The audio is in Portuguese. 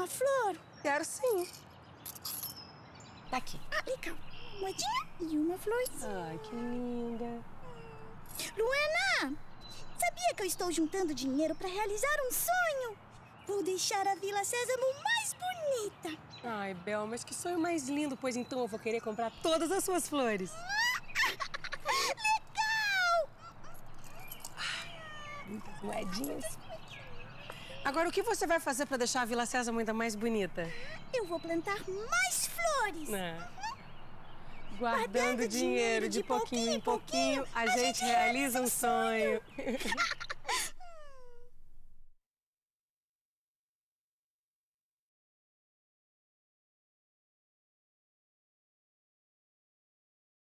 uma flor? Quero sim. Tá aqui. Ah, legal. Uma moedinha e uma florzinha. Ai, que linda. Luana, sabia que eu estou juntando dinheiro para realizar um sonho? Vou deixar a Vila Sésamo mais bonita. Ai, Bel, mas que sonho mais lindo, pois então eu vou querer comprar todas as suas flores. Legal! Muitas moedinhas. Agora, o que você vai fazer para deixar a Vila Sésamo ainda mais bonita? Eu vou plantar mais flores. Guardando dinheiro de pouquinho em pouquinho, a gente realiza um sonho.